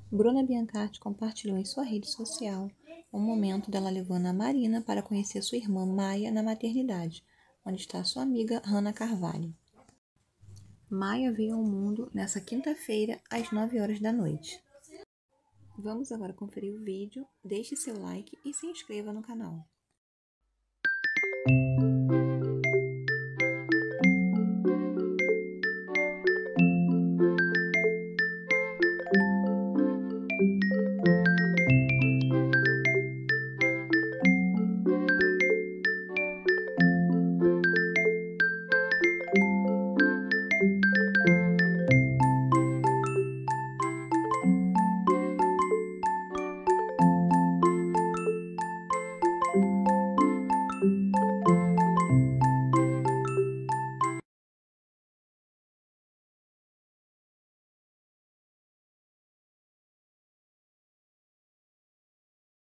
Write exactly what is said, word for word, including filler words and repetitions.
Bruna Biancati compartilhou em sua rede social um momento dela levando a Marina para conhecer sua irmã Maia na maternidade, onde está sua amiga Hannah Carvalho. Maia veio ao mundo nessa quinta-feira, às nove horas da noite. Vamos agora conferir o vídeo, deixe seu like e se inscreva no canal.